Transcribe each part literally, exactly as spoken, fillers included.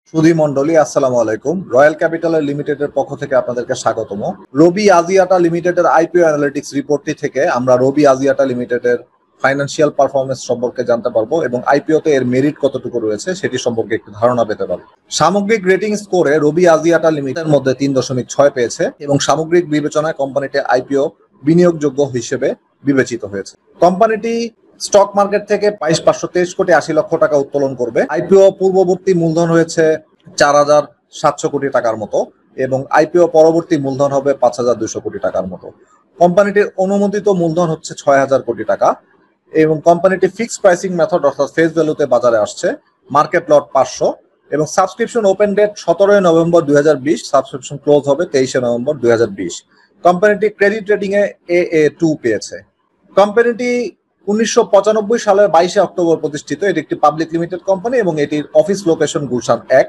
সুধী মন্ডলী, আসসালামু আলাইকুম। রয়্যাল ক্যাপিটাল লিমিটেডের পক্ষ থেকে আপনাদেরকে স্বাগতম। রবি আজিয়াটা লিমিটেডের আইপিও অ্যানালিটিক্স রিপোর্টটি থেকে আমরা রবি আজিয়াটা লিমিটেডের ফাইন্যান্সিয়াল পারফরমেন্স সম্পর্কে জানতে পারবো এবং আইপিওতে এর মেরিট কতটুকু রয়েছে সেটি সম্পর্কে একটি ধারণা পেতে পারবো। সামগ্রিক রেটিং স্কোরে রবি আজিয়াটা লিমিটেডের মধ্যে তিন দশমিক ছয় পেয়েছে এবং সামগ্রিক বিবেচনায় কোম্পানিটি আইপিও বিনিয়োগযোগ্য হিসেবে বিবেচিত হয়েছে। কোম্পানিটি স্টক মার্কেট থেকে বাইশ পাঁচশো তেইশ কোটি আশি লক্ষ টাকা উত্তোলন করবে। আইপিও পূর্ববর্তী মূলধন হয়েছে চার হাজার সাতশো কোটি টাকার মতো এবং আইপিও পরবর্তী মূলধন হবে পাঁচ হাজার দুইশো কোটি টাকার মতো। কোম্পানিটির অনুমোদিত মূলধন হচ্ছে ছয় হাজার কোটি টাকা এবং কোম্পানিটি ফিক্সড প্রাইসিং মেথড অর্থাৎ ফেস ভ্যালুতে বাজারে আসছে। মার্কেট লট পাঁচশো এবং সাবস্ক্রিপশন ওপেন ডেট সতেরোই নভেম্বর দুই হাজার বিশ, সাবস্ক্রিপশন ক্লোজ হবে তেইশে নভেম্বর দুই হাজার বিশ। কোম্পানিটি credit rating A A A two পেয়েছে। কোম্পানিটি উনিশশো পঁচানব্বই সালের বাইশে অক্টোবর প্রতিষ্ঠিত। এটি একটি পাবলিক লিমিটেড কোম্পানি এবং এটির অফিস লোকেশন গুলশান এক।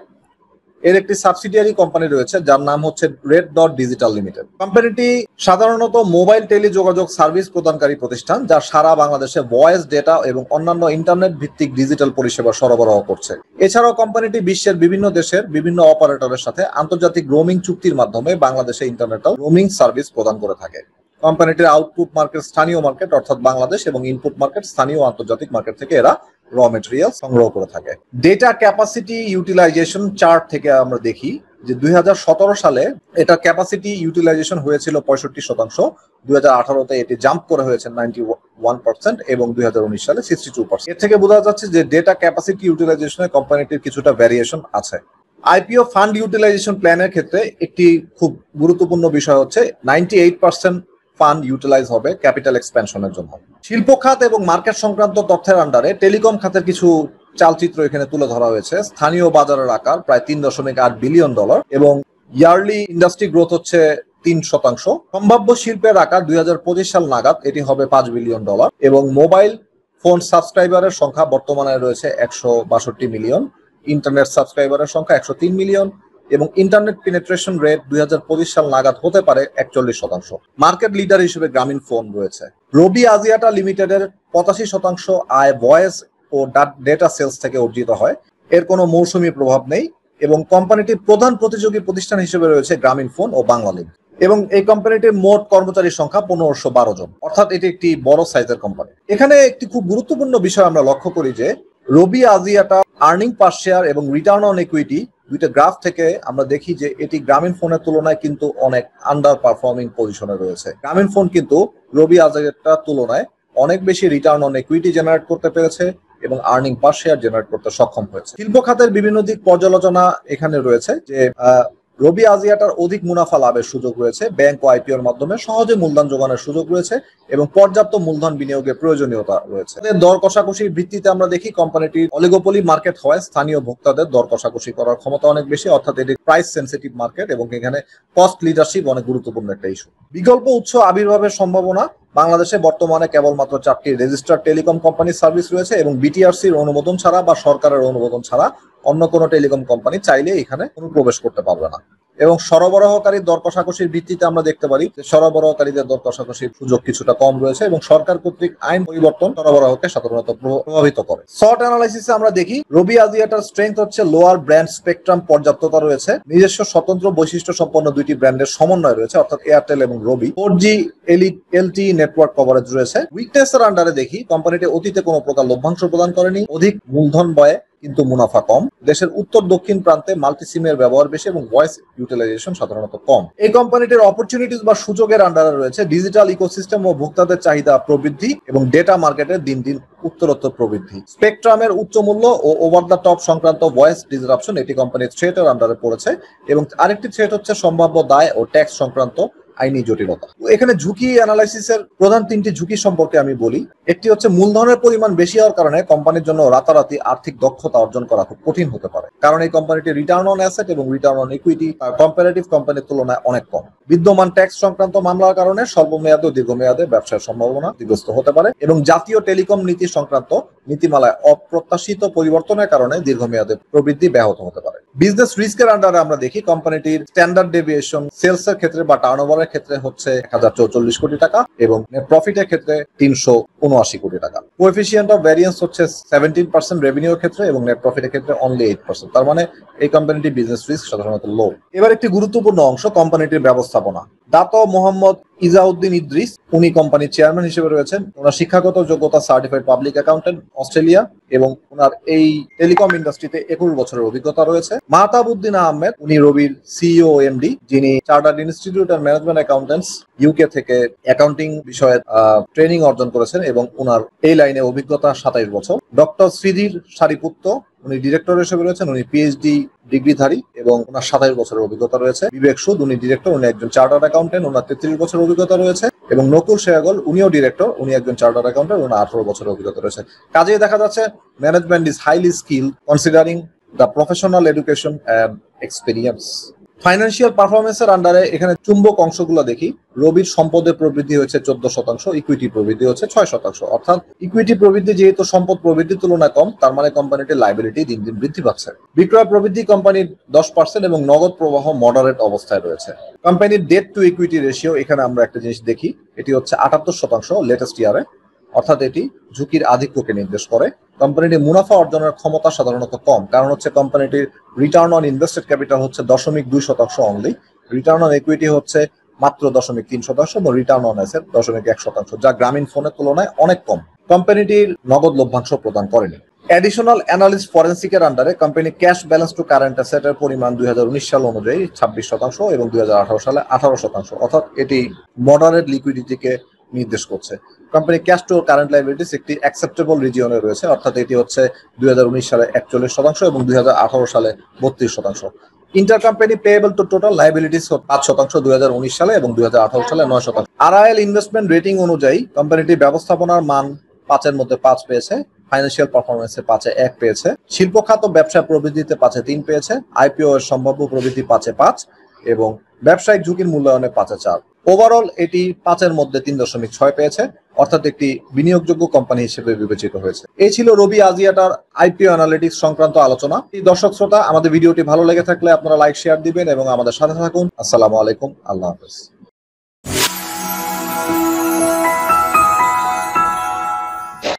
এর একটি সাবসিডিয়ারি কোম্পানি রয়েছে যার নাম হচ্ছে রেড ডট ডিজিটাল লিমিটেড। কোম্পানিটি সাধারণত মোবাইল টেলিযোগাযোগ সার্ভিস প্রদানকারী প্রতিষ্ঠান যা সারা বাংলাদেশে ভয়েস, ডেটা এবং অন্যান্য ইন্টারনেট ভিত্তিক ডিজিটাল পরিষেবা সরবরাহ করছে। এছাড়াও কোম্পানিটি বিশ্বের বিভিন্ন দেশের বিভিন্ন অপারেটরের সাথে আন্তর্জাতিক রোমিং চুক্তির মাধ্যমে বাংলাদেশে ইন্টারনেট রোমিং সার্ভিস প্রদান করে থাকে। কোম্পানিটির আউটপুট মার্কেট স্থানীয় মার্কেট অর্থাৎ বাংলাদেশ এবং ইনপুট মার্কেট স্থানীয় আন্তর্জাতিক মার্কেট থেকে এরা র মেটেরিয়াল সংগ্রহ করে থাকে। ডেটা ক্যাপাসিটি ইউটিলাইজেশন চার্ট থেকে আমরা দেখি যে দুই হাজার সতেরো সালে এটা ক্যাপাসিটি ইউটিলাইজেশন হয়েছিল পঁয়ষট্টি শতাংশ, দুই হাজার আঠারোতে এটি জাম্প করে হয়েছে নাইনটি ওয়ান পার্সেন্ট এবং দুই হাজার উনিশ সালে সিক্সটি টু পার্সেন্ট। এর থেকে বোঝা যাচ্ছে যে ডেটা ক্যাপাসিটি ইউটিলাইজেশনে কোম্পানিটির কিছুটা ভ্যারিয়েশন আছে। আইপিও ফান্ড ইউটিলাইজেশন প্ল্যানের ক্ষেত্রে একটি খুব গুরুত্বপূর্ণ বিষয় হচ্ছে ninety eight percent fund utilize হবে ক্যাপিটাল এক্সপ্যানশনের জন্য। শিল্প খাত এবং মার্কেট সংক্রান্ত তথ্যের আন্ডারে টেলিকম খাতের কিছু চালচিত্র এখানে তুলে ধরা হয়েছে। স্থানীয় বাজারের আকার প্রায় তিন দশমিক আট বিলিয়ন ডলার এবং ইয়ারলি ইন্ডাস্ট্রি গ্রোথ হচ্ছে তিন শতাংশ। সম্ভাব্য শিল্পের আকার দুই হাজার পঁচিশ সাল নাগাদ এটি হবে পাঁচ বিলিয়ন ডলার এবং মোবাইল ফোন সাবস্ক্রাইবারের সংখ্যা বর্তমানে রয়েছে একশো বাষট্টি মিলিয়ন, ইন্টারনেট সাবস্ক্রাইবারের সংখ্যা একশো তিন মিলিয়ন এবং ইন্টারনেট পেনিট্রেশন রেট দুই হাজার পঁচিশ সাল নাগাদ হতে পারে একচল্লিশ শতাংশ। মার্কেট লিডার হিসেবে গ্রামীণ ফোন রয়েছে। রবি আজিয়াটা লিমিটেডের পঁচাশি শতাংশ আয় ভয়েস ও ডেটা সেলস থেকে অর্জিত হয়। এর কোনো মৌসুমী প্রভাব নেই এবং কোম্পানিটির প্রধান প্রতিযোগী প্রতিষ্ঠান হিসেবে রয়েছে গ্রামীণ ফোন ও বাংলালিংক এবং এই কোম্পানিটির মোট কর্মচারীর সংখ্যা পনেরোশো বারো জন, অর্থাৎ এটি একটি বড় সাইজের কোম্পানি। এখানে একটি খুব গুরুত্বপূর্ণ বিষয় আমরা লক্ষ্য করি যে Robi Axiata earning per share এবং রিটার্ন অন ইকুইটি দুইটা গ্রাফ থেকে আমরা দেখি যে এটি গ্রামীণ ফোনের তুলনায় কিন্তু অনেক আন্ডার পারফর্মিং পজিশনে রয়েছে। গ্রামীণ ফোন কিন্তু রবি আজিয়াটার তুলনায় অনেক বেশি রিটার্ন অন ইকুইটি জেনারেট করতে পেরেছে এবং আর্নিং পার শেয়ার জেনারেট করতে সক্ষম হয়েছে। শিল্প খাতের বিভিন্ন দিক পর্যালোচনা এখানে রয়েছে যে আহ রবি আজিয়াটার অধিক মুনাফা লাভের সুযোগ রয়েছে, ব্যাংক ও আইপিওর মাধ্যমে সহজে মূলধন যোগানোর সুযোগ রয়েছে এবং পর্যাপ্ত মূলধন বিনিয়োগের প্রয়োজনীয়তা রয়েছে। দর কষাকষির ভিত্তিতে আমরা দেখি কোম্পানিটির অলিগোপলি মার্কেট হওয়ায় স্থানীয় ভোক্তাদের দর কষাকষি করার ক্ষমতা অনেক বেশি, অর্থাৎ এটি প্রাইস সেন্সিটিভ মার্কেট এবং এখানে কস্ট লিডারশিপ অনেক গুরুত্বপূর্ণ একটা ইস্যু। বিকল্প উৎস আবির্ভাবের সম্ভাবনা বাংলাদেশে বর্তমানে কেবলমাত্র চারটি রেজিস্টার্ড টেলিকম কোম্পানির সার্ভিস রয়েছে এবং বিটিআরসির অনুমোদন ছাড়া বা সরকারের অনুমোদন ছাড়া অন্য কোনো টেলিকম কোম্পানি চাইলে এখানে অনুপ্রবেশ করতে পারবে না এবং সরবরাহকারীর দর কষাকষির ভিত্তিতে আমরা দেখতে পারি যে সরবরাহকারীদের দর কষাকষির সুযোগ কিছুটা কম রয়েছে এবং সরকার কর্তৃক আইন পরিবর্তন সরবরাহকে সাধারণত প্রভাবিত করে। শর্ট অ্যানালাইসিসে আমরা দেখি রবি আজিয়াটার স্ট্রেংথ হচ্ছে লোয়ার ব্র্যান্ড স্পেকট্রাম পর্যাপ্ততা রয়েছে, নিজস্ব স্বতন্ত্র বৈশিষ্ট্য সম্পন্ন দুইটি ব্র্যান্ডের সমন্বয় রয়েছে অর্থাৎ এয়ারটেল এবং Robi, four G LTE network coverage রয়েছে। উইকনেস এর আন্ডারে দেখি কোম্পানিটি অতীতে কোনো প্রকার লভ্যাংশ প্রদান করেনি, অধিক মূলধন ব্যয় কিন্তু মুনাফা কম, দেশের উত্তর দক্ষিণ প্রান্তে মাল্টি সিমের ব্যবহার বেশি এবং ভয়েস ইউটিলাইজেশন সাধারণত কম। এই কোম্পানিটির অপরচুনিটিস বা সুযোগের আন্ডারে রয়েছে ডিজিটাল ইকোসিস্টেম ও ভোক্তাদের চাহিদা প্রবৃদ্ধি এবং ডেটা মার্কেটের দিন দিন উত্তরোত্তর প্রবৃদ্ধি। স্পেকট্রামের উচ্চ মূল্য ও ওভার দ্য টপ সংক্রান্ত ভয়েস ডিসরাপশন এটি কোম্পানির থ্রেটের আন্ডারে পড়েছে এবং আরেকটি থ্রেট হচ্ছে সম্ভাব্য দায় ও ট্যাক্স সংক্রান্ত আইনি জটিলতা। এখানে ঝুঁকি অ্যানালাইসিসের প্রধান তিনটি ঝুঁকি সম্পর্কে আমি বলি। একটি হচ্ছে মূলধনের পরিমাণ বেশি হওয়ার কারণে কোম্পানির জন্য রাতারাতি আর্থিক দক্ষতা অর্জন করা খুব কঠিন হতে পারে, কারণ এই কোম্পানিটির রিটার্ন অন অ্যাসেট এবং রিটার্ন অন ইকুইটি কম্পারেটিভ কোম্পানির তুলনায় অনেক কম। বিদ্যমান ট্যাক্স সংক্রান্ত মামলার কারণে স্বল্প মেয়াদে ও দীর্ঘমেয়াদে ব্যবসার সম্ভাবনা ক্ষতিগ্রস্ত হতে পারে এবং জাতীয় টেলিকম নীতি সংক্রান্ত নীতিমালায় অপ্রত্যাশিত পরিবর্তনের কারণে দীর্ঘমেয়াদে প্রবৃদ্ধি ব্যাহত হতে পারে। বিজনেস রিস্কের আন্ডারে আমরা দেখি কোম্পানিটির স্ট্যান্ডার্ড ডেভিয়েশন সেলস এর ক্ষেত্রে বা টার্নওভারের ক্ষেত্রে হচ্ছে এক হাজার চৌচল্লিশ কোটি টাকা এবং নেট প্রফিটের ক্ষেত্রে তিনশো উনআশি কোটি টাকা। কোএফিসিয়েন্ট অফ ভ্যারিয়েন্স হচ্ছে সেভেন্টিন পার্সেন্ট রেভিনিউর ক্ষেত্রে এবং নেট প্রফিটের ক্ষেত্রে অনলি এইট পার্সেন্ট। তার মানে এই কোম্পানিটি বিজনেস রিস্ক সাধারণত লো। এবার একটি গুরুত্বপূর্ণ অংশ কোম্পানিটির ব্যবস্থাপনা। দাতো মোহাম্মদ ইজাউদ্দিন ইদ্রিস উনি কোম্পানির চেয়ারম্যান হিসেবে রয়েছেন। ওনার শিক্ষাগত যোগ্যতা সার্টিফাইড পাবলিক অ্যাকাউন্টেন্ট অস্ট্রেলিয়া এবং ওনার এই টেলিকম ইন্ডাস্ট্রিতে একুশ বছরের অভিজ্ঞতা রয়েছে। মাহতাবউদ্দিন আহমেদ উনি রবির সিইও এমডি, যিনি chartered institute and management accountants UK থেকে অ্যাকাউন্টিং বিষয়ে ট্রেনিং অর্জন করেছেন এবং ওনার এই লাইনে অভিজ্ঞতা সাতাইশ বছর। ডক্টর শ্রীধীর সারিপুত্র উনি ডিরেক্টর হিসেবে রয়েছেন। উনি পিএইচডি ডিগ্রিধারী এবং ওনার সাতাইশ বছরের অভিজ্ঞতা রয়েছে। বিবেক সুদ উনি ডিরেক্টর, উনি একজন চার্টার্ড অ্যাকাউন্টেন্ট, ওনার তেত্রিশ বছরের অভিজ্ঞতা রয়েছে। এবং নকুল শেয়াগল উনিও ডিরেক্টর, উনি একজন চার্টার্ড অ্যাকাউন্টেন্ট, ওনার আঠারো বছরের অভিজ্ঞতা রয়েছে। কাজেই দেখা যাচ্ছে management is highly skill considering the professional education and experience. Financial পারফরমেন্সের আন্ডারে এখানে চুম্বক অংশগুলো দেখি। রবির সম্পদের প্রবৃদ্ধি হচ্ছে চোদ্দ শতাংশ, ইকুইটি প্রবৃদ্ধি হচ্ছে ছয় শতাংশ। অর্থাৎ ইকুইটি প্রবৃদ্ধি যেহেতু সম্পদ প্রবৃদ্ধির তুলনায় কম, তার মানে কোম্পানিটির লাইবিলিটি দিন দিন বৃদ্ধি পাচ্ছে। বিক্রয় প্রবৃদ্ধি কোম্পানির দশ পার্সেন্ট এবং নগদ প্রবাহ মডারেট অবস্থায় রয়েছে। কোম্পানির ডেট টু ইকুইটি রেশিও এখানে আমরা একটা জিনিস দেখি, এটি হচ্ছে আটাত্তর শতাংশ লেটেস্ট ইয়ারে, অর্থাৎ এটি ঝুঁকির আধিক্যকে নির্দেশ করে। কোম্পানিটির মুনাফা অর্জনের ক্ষমতা সাধারণত কম, কারণ হচ্ছে কোম্পানিটির রিটার্ন অন ইনভেস্টেড ক্যাপিটাল হচ্ছে দশমিক দুই শতাংশ অনলি, রিটার্ন অন ইকুইটি হচ্ছে মাত্র দশমিক তিন শতাংশ এবং রিটার্ন অন অ্যাসেট দশমিক এক শতাংশ, যা গ্রামীণ ফোনের তুলনায় অনেক কম। কোম্পানিটির নগদ লভ্যাংশ প্রদান করেনি। অ্যাডিশনাল অ্যানালিস্ট ফরেন্সিকের আন্ডারে company cash balance to current অ্যাসেটের পরিমাণ দুই হাজার উনিশ সাল অনুযায়ী ছাব্বিশ শতাংশ এবং দুই হাজার আঠারো সালে আঠারো শতাংশ, অর্থাৎ এটি মডারেট লিকুইডিটিকে নির্দেশ করছে। Company cash to current liabilities একটি অ্যাকসেপ্টেবল রিজিয়নে রয়েছে, অর্থাৎ এটি হচ্ছে দুই হাজার উনিশ সালে একচল্লিশ শতাংশ এবং দুই হাজার আঠারো সালে বত্রিশ শতাংশ। Inter company payable to total liabilities পাঁচ শতাংশ দুই হাজার উনিশ সালে এবং দুই হাজার আঠারো সালে নয় শতাংশ। আরআইএল ইনভেস্টমেন্ট রেটিং অনুযায়ী কোম্পানিটির ব্যবস্থাপনার মান পাঁচের মধ্যে পাঁচ পেয়েছে, ফাইন্যান্সিয়াল পারফরমেন্সে পাঁচে এক পেয়েছে, শিল্প খাত ব্যবসা প্রবৃদ্ধিতে পাঁচে তিন পেয়েছে, আইপিও এর সম্ভাব্য প্রবৃদ্ধি পাঁচে পাঁচ এবং ব্যবসায়িক ঝুঁকির মূল্যায়নে পাঁচে চার। ওভারঅল এটি পাঁচের মধ্যে তিন দশমিক ছয় পেয়েছে, অর্থাৎ একটি বিনিয়োগযোগ্য কোম্পানি হিসেবে বিবেচিত হয়েছে। এই ছিল রবি আজিয়াটার আইপিও অ্যানালিটিক্স সংক্রান্ত আলোচনা। দর্শক শ্রোতা, আমাদের ভিডিওটি ভালো লেগে থাকলে আপনারা লাইক শেয়ার দিবেন এবং আমাদের সাথে থাকুন। আসসালামু আলাইকুম, আল্লাহ হাফেজ।